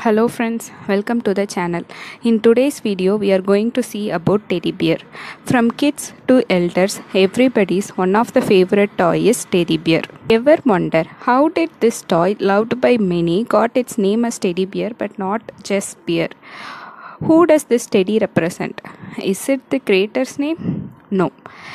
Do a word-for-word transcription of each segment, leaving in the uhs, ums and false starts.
Hello friends, welcome to the channel. In today's video we are going to see about teddy bear. From kids to elders, everybody's one of the favorite toy is teddy bear. Ever wonder how did this toy loved by many got its name as teddy bear but not just bear? Who does this teddy represent? Is it the creator's name? No.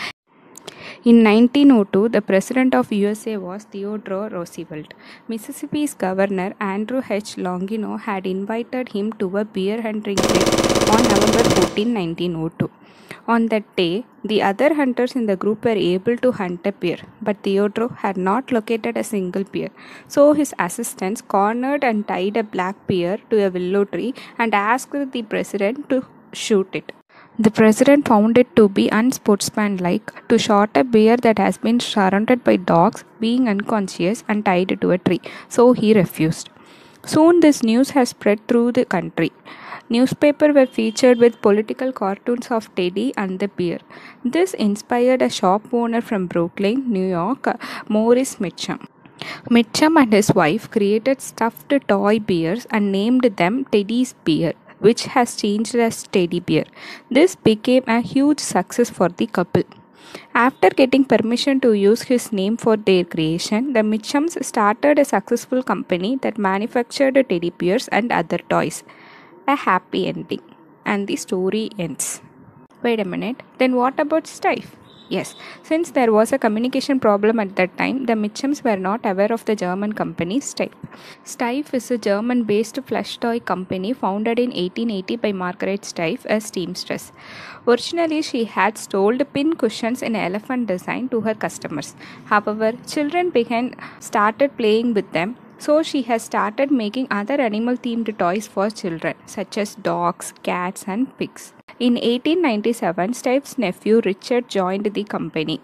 In nineteen oh two, the president of U S A was Theodore Roosevelt. Mississippi's governor Andrew H. Longino had invited him to a bear hunting trip on November fourteenth, nineteen oh two. On that day, the other hunters in the group were able to hunt a bear, but Theodore had not located a single bear. So his assistants cornered and tied a black bear to a willow tree and asked the president to shoot it. The president found it to be unsportsmanlike to shoot a bear that has been surrounded by dogs, being unconscious and tied to a tree, so he refused. Soon this news has spread through the country. Newspapers were featured with political cartoons of Teddy and the bear. This inspired a shop owner from Brooklyn, New York, Morris Mitchum. Mitchum and his wife created stuffed toy bears and named them Teddy's Bear, which has changed as Teddy Bear. This became a huge success for the couple. After getting permission to use his name for their creation, the Mitchums started a successful company that manufactured teddy bears and other toys. A happy ending. And the story ends. Wait a minute, then what about Steiff? Yes, since there was a communication problem at that time, the Mitchums were not aware of the German company Steiff. Steiff is a German-based plush toy company founded in eighteen eighty by Margaret Steiff, a seamstress. Originally, she had sold pin cushions in elephant design to her customers. However, children began started playing with them, so she has started making other animal-themed toys for children, such as dogs, cats, and pigs. In eighteen ninety-seven, Steiff's nephew Richard joined the company.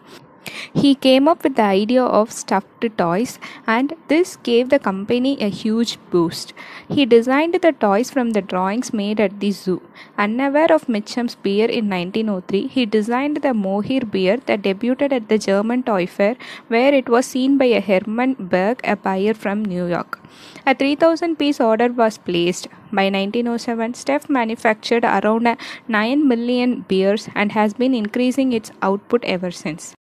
He came up with the idea of stuffed toys, and this gave the company a huge boost. He designed the toys from the drawings made at the zoo. Unaware of Mitchum's bear in nineteen oh three, he designed the Mohair bear that debuted at the German Toy Fair, where it was seen by a Hermann Berg, a buyer from New York. A three thousand piece order was placed. By nineteen oh seven, Steiff manufactured around nine million bears and has been increasing its output ever since.